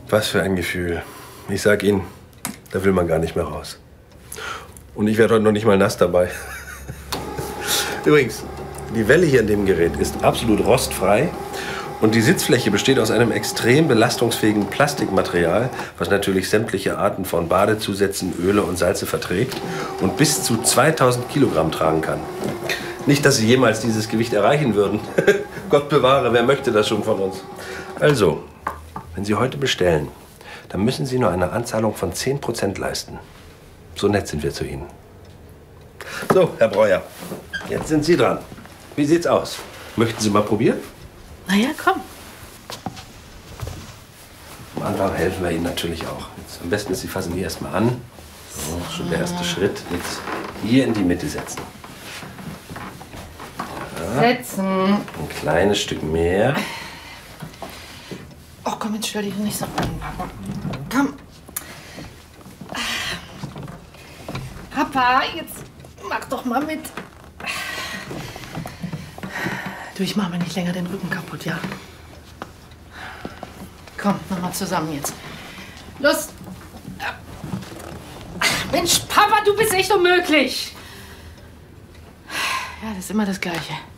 Was für ein Gefühl. Ich sag Ihnen, da will man gar nicht mehr raus. Und ich werde heute noch nicht mal nass dabei. Übrigens, die Welle hier in dem Gerät ist absolut rostfrei. Und die Sitzfläche besteht aus einem extrem belastungsfähigen Plastikmaterial, was natürlich sämtliche Arten von Badezusätzen, Öle und Salze verträgt und bis zu 2000 Kilogramm tragen kann. Nicht, dass Sie jemals dieses Gewicht erreichen würden. Gott bewahre, wer möchte das schon von uns? Also, wenn Sie heute bestellen, dann müssen Sie nur eine Anzahlung von 10% leisten. So nett sind wir zu Ihnen. So, Herr Breuer, jetzt sind Sie dran. Wie sieht's aus? Möchten Sie mal probieren? Na ja, komm. Am Anfang helfen wir Ihnen natürlich auch. Jetzt, am besten ist, Sie fassen die erstmal an. So, schon der erste Schritt. Jetzt hier in die Mitte setzen. Ja. Setzen. Ein kleines Stück mehr. Oh, komm, jetzt stell dich nicht so an, Papa. Komm. Papa, jetzt mach doch mal mit. Du, ich mach mir nicht länger den Rücken kaputt, ja? Komm, noch mal zusammen jetzt. Los. Mensch, Papa, du bist echt unmöglich. Ja, das ist immer das Gleiche.